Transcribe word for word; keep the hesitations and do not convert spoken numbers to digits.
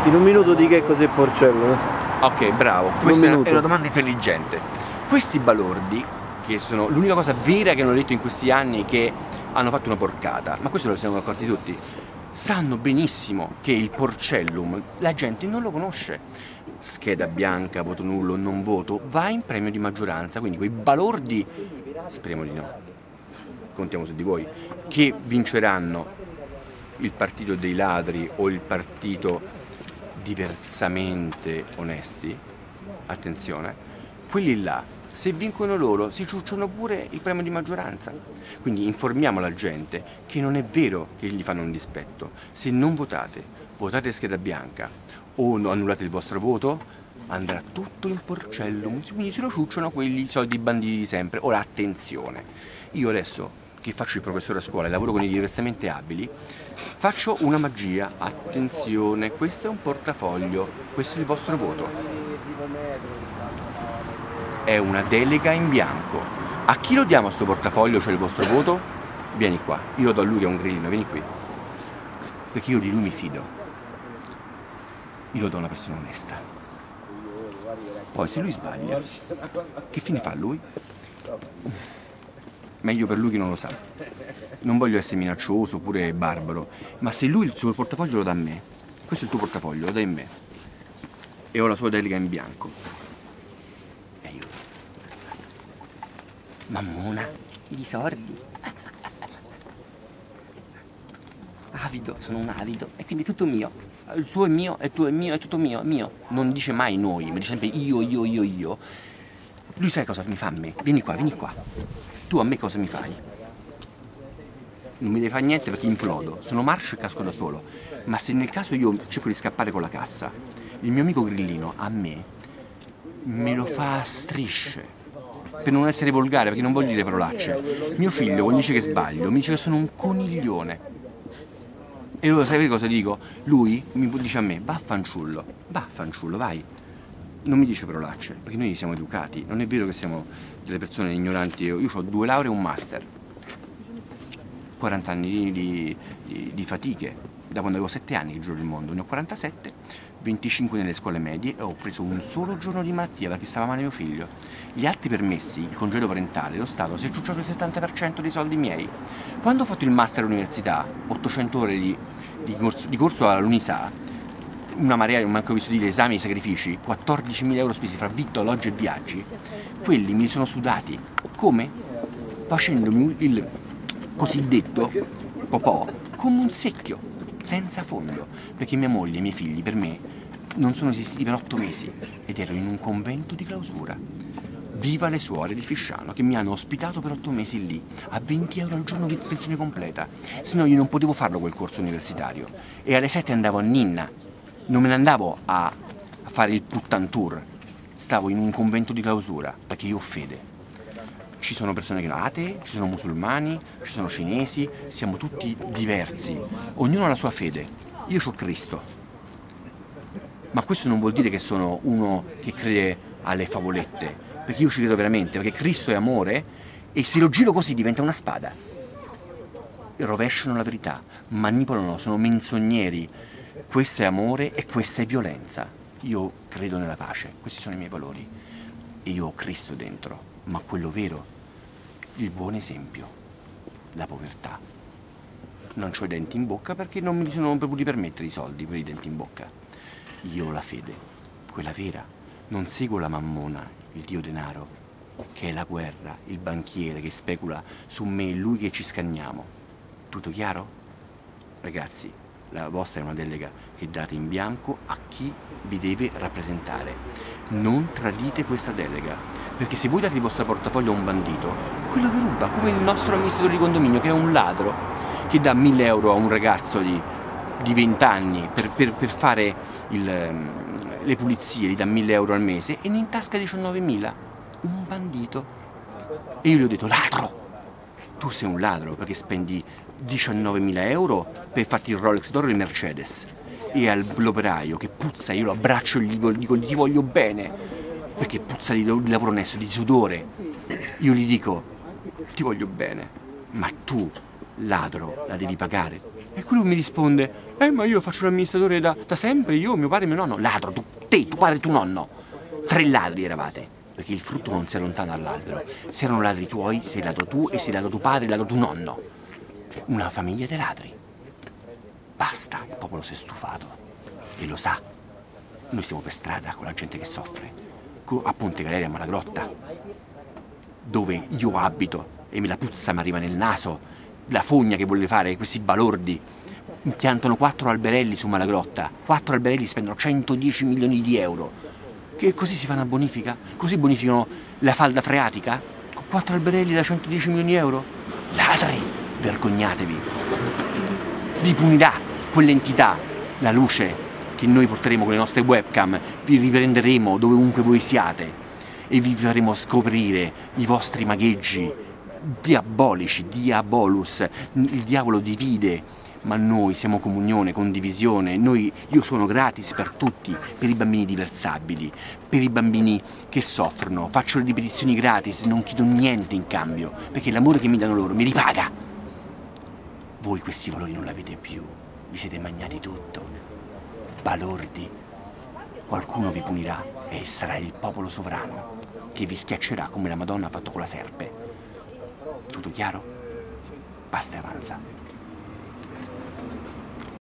In un minuto di che cos'è il porcellum? Ok, bravo, questa è una, è una domanda intelligente. Questi balordi, che sono l'unica cosa vera che hanno detto in questi anni, che hanno fatto una porcata, ma questo lo siamo accorti tutti, sanno benissimo che il porcellum la gente non lo conosce. Scheda bianca, voto nullo, non voto, va in premio di maggioranza, quindi quei balordi, speriamo di no, contiamo su di voi, che vinceranno il partito dei ladri o il partito diversamente onesti, attenzione, quelli là, se vincono loro, si ciucciano pure il premio di maggioranza. Quindi informiamo la gente che non è vero che gli fanno un dispetto. Se non votate, votate scheda bianca o annullate il vostro voto, andrà tutto in porcellum, quindi se lo ciucciano quelli soliti banditi di sempre. Ora attenzione, io adesso che faccio il professore a scuola e lavoro con i diversamente abili, faccio una magia. Attenzione, questo è un portafoglio, questo è il vostro voto. È una delega in bianco. A chi lo diamo sto portafoglio, cioè il vostro voto? Vieni qua, io lo do a lui che è un grillino, vieni qui. Perché io di lui mi fido. Io lo do a una persona onesta. Poi se lui sbaglia, che fine fa lui? Meglio per lui che non lo sa. Non voglio essere minaccioso oppure barbaro, ma se lui il suo portafoglio lo dà a me, questo è il tuo portafoglio, lo dai a me, e ho la sua delega in bianco, e io, mammona, di sordi, avido, sono un avido, e quindi è tutto mio. Il suo è mio, il tuo è mio, è tutto mio, mio. Non dice mai noi, mi dice sempre io, io, io, io. Lui sai cosa mi fa a me? Vieni qua, vieni qua. Tu a me cosa mi fai? Non mi devi fare niente perché implodo. Sono marcio e casco da solo. Ma se nel caso io cerco di scappare con la cassa, il mio amico grillino a me me lo fa a strisce. Per non essere volgare, perché non voglio dire parolacce. Mio figlio, quando dice che sbaglio, mi dice che sono un coniglione. E allora sai cosa dico? Lui mi dice a me, va fanciullo, va fanciullo, vai. Non mi dice parolacce, perché noi siamo educati. Non è vero che siamo delle persone ignoranti. Io ho due lauree e un master. quaranta anni di, di, di, di fatiche. Da quando avevo sette anni che giro il mondo. Ne ho quarantasette, venticinque nelle scuole medie e ho preso un solo giorno di malattia perché stava male mio figlio. Gli altri permessi, il congedo parentale, lo Stato si è ciucciato il settanta per cento dei soldi miei. Quando ho fatto il master all'università, ottocento ore di, di, corso, di corso all'Unisa, una marea, non manco visto dire, esami e sacrifici, quattordicimila euro spesi fra vitto, alloggio e viaggi, quelli me li sono sudati. Come? Facendomi il cosiddetto popò come un secchio, senza fondo, perché mia moglie e i miei figli per me non sono esistiti per otto mesi ed ero in un convento di clausura. Viva le suore di Fisciano che mi hanno ospitato per otto mesi lì, a venti euro al giorno di pensione completa, se no io non potevo farlo quel corso universitario. E alle sette andavo a Ninna, non me ne andavo a, a fare il puttan tour, stavo in un convento di clausura, perché io ho fede. Ci sono persone che sono atee, ci sono musulmani, ci sono cinesi, siamo tutti diversi, ognuno ha la sua fede. Io ho Cristo, ma questo non vuol dire che sono uno che crede alle favolette, perché io ci credo veramente, perché Cristo è amore e se lo giro così diventa una spada. Rovesciano la verità, manipolano, sono menzogneri. Questo è amore e questa è violenza. Io credo nella pace, questi sono i miei valori. E io ho Cristo dentro, ma quello vero, il buon esempio, la povertà. Non ho i denti in bocca perché non me li sono potuti permettere i soldi per i denti in bocca. Io ho la fede, quella vera. Non seguo la mammona, il dio denaro, che è la guerra, il banchiere che specula su me e lui che ci scanniamo. Tutto chiaro? Ragazzi, la vostra è una delega che date in bianco a chi vi deve rappresentare. Non tradite questa delega, perché se voi date il vostro portafoglio a un bandito, quello vi ruba, come il nostro amministratore di condominio che è un ladro, che dà mille euro a un ragazzo di, di venti anni per, per, per fare il, le pulizie, gli dà mille euro al mese e ne intasca diciannovemila. Un bandito. E io gli ho detto, ladro! Tu sei un ladro perché spendi diciannovemila euro per farti il Rolex d'oro e il Mercedes. E all'operaio che puzza, io lo abbraccio e gli dico ti voglio bene, perché puzza di, di lavoro onesto, di sudore. Io gli dico ti voglio bene, ma tu, ladro, la devi pagare. E quello mi risponde Eh, ma io faccio l'amministratore da, da sempre, io, mio padre e mio nonno. Ladro, tu, te, tuo padre e tuo nonno. Tre ladri eravate, perché il frutto non si allontana dall'albero. Se erano ladri tuoi, sei ladro tu, e sei ladro tuo padre, ladro tuo nonno. Una famiglia di ladri. Basta, il popolo si è stufato. E lo sa. Noi siamo per strada con la gente che soffre. A Ponte Galeria, a Malagrotta, dove io abito e me la puzza mi arriva nel naso, la fogna che vuole fare questi balordi. Piantano quattro alberelli su Malagrotta, quattro alberelli spendono centodieci milioni di euro. Che così si fa una bonifica? Così bonificano la falda freatica? Con quattro alberelli da centodieci milioni di euro? Ladri, vergognatevi. Vi punirà quell'entità, la luce che noi porteremo con le nostre webcam, vi riprenderemo dovunque voi siate e vi faremo scoprire i vostri magheggi diabolici, diabolus. Il diavolo divide, ma noi siamo comunione, condivisione. Noi, io sono gratis per tutti, per i bambini diversabili, per i bambini che soffrono. Faccio le ripetizioni gratis, non chiedo niente in cambio, perché l'amore che mi danno loro mi ripaga. Voi questi valori non l'avete più, vi siete mangiati tutto. Balordi. Qualcuno vi punirà e sarà il popolo sovrano che vi schiaccerà come la Madonna ha fatto con la serpe. Tutto chiaro? Basta e avanza.